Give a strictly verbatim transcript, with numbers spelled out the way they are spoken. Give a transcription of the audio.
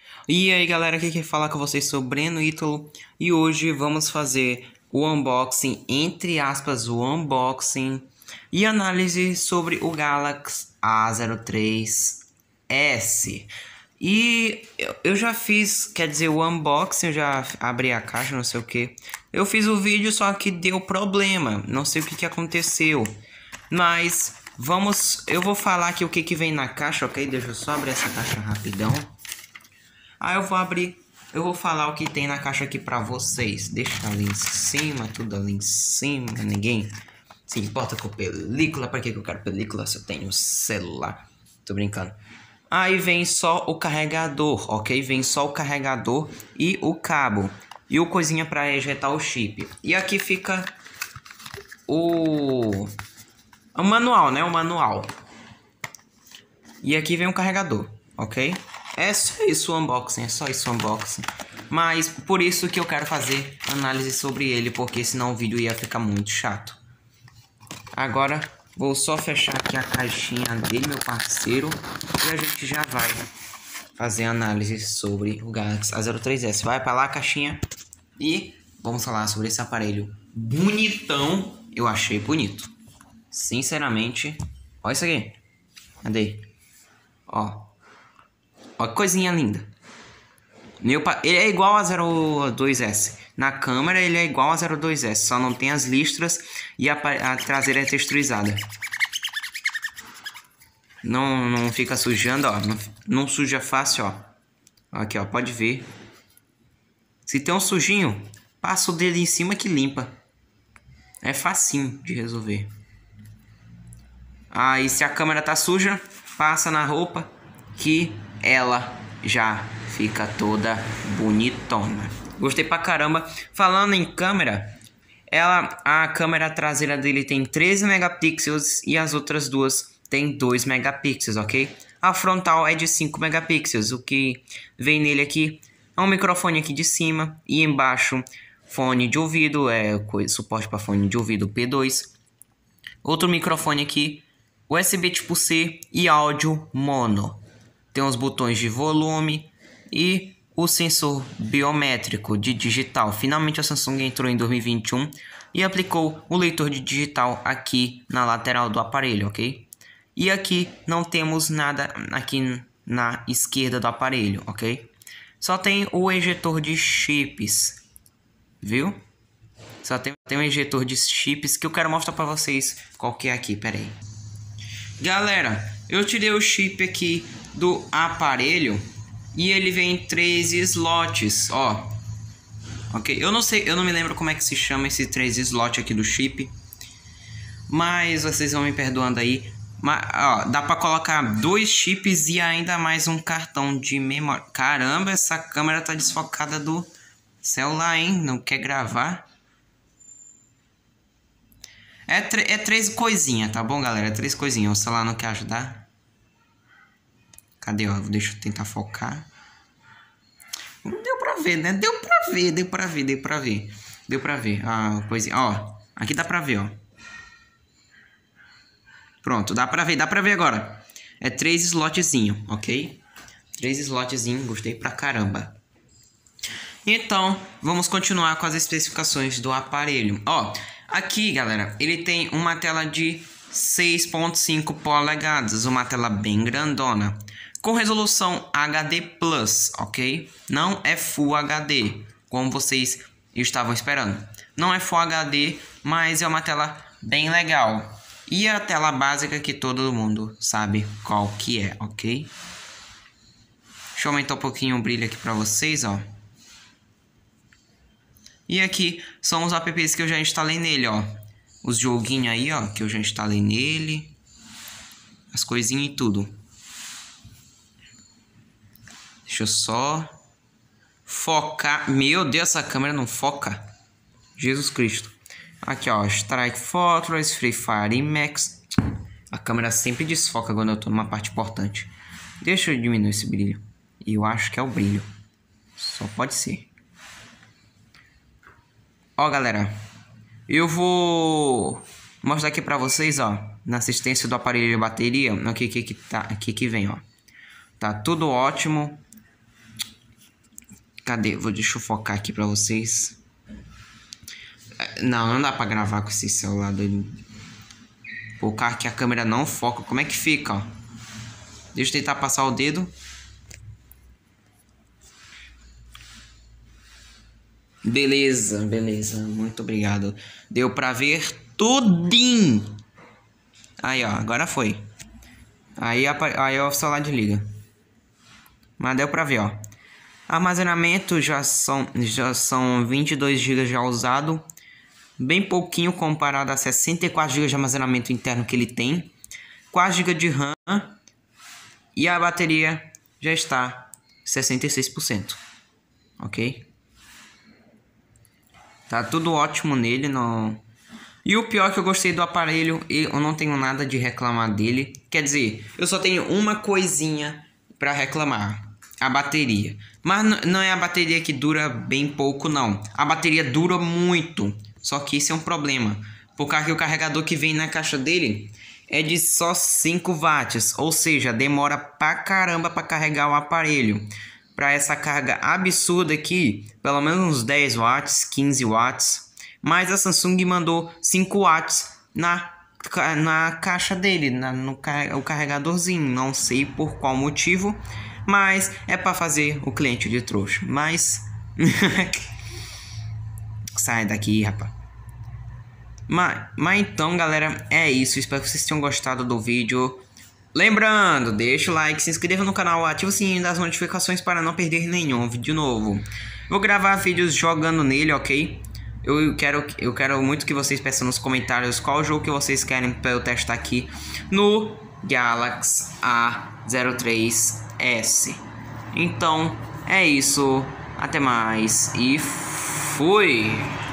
E aí galera, aqui quem fala com vocês sou o Breno Ítalo e hoje vamos fazer o unboxing, entre aspas, o unboxing e análise sobre o Galaxy A zero três S. E eu, eu já fiz, quer dizer, o unboxing, eu já abri a caixa, não sei o que. Eu fiz o vídeo, só que deu problema, não sei o que, que aconteceu. Mas vamos, eu vou falar aqui o que, que vem na caixa, ok? Deixa eu só abrir essa caixa rapidão. Aí eu vou abrir, eu vou falar o que tem na caixa aqui pra vocês. Deixa ali em cima, tudo ali em cima. Ninguém se importa com película. Pra que eu quero película se eu tenho celular? Tô brincando. Aí vem só o carregador, ok? Vem só o carregador e o cabo. E o coisinha pra ejetar o chip. E aqui fica o... o manual, né? O manual. E aqui vem o carregador, ok? É só isso o unboxing, é só isso o unboxing. Mas por isso que eu quero fazer análise sobre ele, porque senão o vídeo ia ficar muito chato. Agora vou só fechar aqui a caixinha dele, meu parceiro, e a gente já vai fazer análise sobre o Galaxy A zero três S. Vai pra lá a caixinha e vamos falar sobre esse aparelho bonitão. Eu achei bonito, sinceramente. Olha isso aqui. Cadê? Ó. Ó, que coisinha linda. Meu pa... Ele é igual a zero dois S. Na câmera ele é igual a zero dois S. Só não tem as listras e a, a traseira é texturizada. Não, não fica sujando, ó. Não, não suja fácil, ó. Aqui, ó. Pode ver. Se tem um sujinho, passa o dedo em cima que limpa. É facinho de resolver. Aí se a câmera tá suja, passa na roupa que ela já fica toda bonitona. Gostei pra caramba. Falando em câmera, ela, a câmera traseira dele tem treze megapixels e as outras duas tem dois megapixels, ok? A frontal é de cinco megapixels. O que vem nele aqui é um microfone aqui de cima e embaixo fone de ouvido, é suporte para fone de ouvido P dois. Outro microfone aqui, U S B tipo C e áudio mono. Tem os botões de volume e o sensor biométrico de digital. Finalmente a Samsung entrou em dois mil e vinte e um e aplicou o leitor de digital aqui na lateral do aparelho, ok? E aqui não temos nada aqui na esquerda do aparelho, ok? Só tem o ejetor de chips, viu? Só tem, tem um ejetor de chips que eu quero mostrar para vocês qual que é aqui, pera aí. Galera, eu tirei o chip aqui do aparelho e ele vem em três slots, ó. Ok, eu não sei, eu não me lembro como é que se chama esse três slot aqui do chip, mas vocês vão me perdoando aí. Mas, ó, dá pra colocar dois chips e ainda mais um cartão de memória. Caramba, essa câmera tá desfocada do celular, hein? Não quer gravar? É, é três coisinhas, tá bom, galera? É três coisinhas. O celular não quer ajudar. Cadê, ó? Deixa eu tentar focar. Deu pra ver, né? Deu pra ver, deu pra ver, deu pra ver. Deu pra ver. Ah, coisinha. Ó, aqui dá pra ver, ó. Pronto, dá pra ver, dá pra ver agora. É três slotzinho, ok? Três slotzinho, gostei pra caramba. Então, vamos continuar com as especificações do aparelho. Ó, aqui, galera, ele tem uma tela de seis ponto cinco polegadas, uma tela bem grandona, com resolução H D plus, ok? Não é Full H D, como vocês estavam esperando. Não é Full H D, mas é uma tela bem legal. E a tela básica que todo mundo sabe qual que é, ok? Deixa eu aumentar um pouquinho o brilho aqui pra vocês, ó. E aqui são os apps que eu já instalei nele, ó. Os joguinhos aí, ó, que eu já instalei nele. As coisinhas e tudo. Deixa eu só focar. Meu Deus, essa câmera não foca. Jesus Cristo. Aqui, ó, Strike Fortress, Free Fire e Max. A câmera sempre desfoca quando eu tô numa parte importante. Deixa eu diminuir esse brilho. E eu acho que é o brilho. Só pode ser. Ó, galera, eu vou mostrar aqui pra vocês, ó, na assistência do aparelho de bateria, o que que, que tá aqui que vem, ó. Tá tudo ótimo. Cadê? Vou, deixa eu focar aqui pra vocês. Não, não dá pra gravar com esse celular doido. Pô, cara, que a câmera não foca. Como é que fica, ó? Deixa eu tentar passar o dedo. Beleza, beleza. Muito obrigado. Deu pra ver tudinho. Aí, ó. Agora foi. Aí, aí o celular desliga. Mas deu pra ver, ó. Armazenamento já são, já são vinte e dois gigas já usado. Bem pouquinho comparado a sessenta e quatro gigas de armazenamento interno que ele tem. quatro gigas de RAM. E a bateria já está sessenta e seis por cento. Ok? Tá tudo ótimo nele. Não... E o pior é que eu gostei do aparelho. Eu não tenho nada de reclamar dele. Quer dizer, eu só tenho uma coisinha para reclamar. A bateria. Mas não é a bateria que dura bem pouco, não. A bateria dura muito. Só que isso é um problema. Por causa que o carregador que vem na caixa dele é de só cinco watts. Ou seja, demora pra caramba para carregar o aparelho. Para essa carga absurda aqui, pelo menos uns dez watts, quinze watts. Mas a Samsung mandou cinco watts na, na caixa dele, na, no o carregadorzinho. Não sei por qual motivo, mas é para fazer o cliente de trouxa. Mas sai daqui, rapaz. Mas, mas então, galera, é isso. Espero que vocês tenham gostado do vídeo. Lembrando, deixa o like, se inscreva no canal, ativa o sininho das notificações para não perder nenhum vídeo novo. Vou gravar vídeos jogando nele, ok? Eu quero, eu quero muito que vocês peçam nos comentários qual jogo que vocês querem para eu testar aqui no Galaxy A zero três S. Então, é isso. Até mais e fui!